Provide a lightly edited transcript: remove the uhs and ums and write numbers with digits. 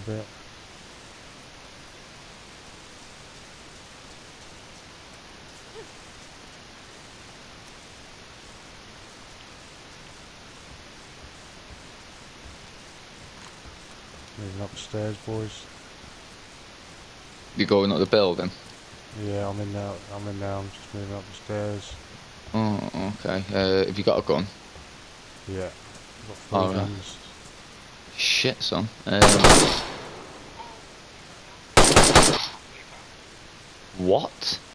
bit. Moving upstairs, boys. You going up the building? Yeah, I'm in now. I'm just moving up the stairs. Oh, okay. Have you got a gun? Yeah, I've got 3 Alright. guns. Shit, son. What?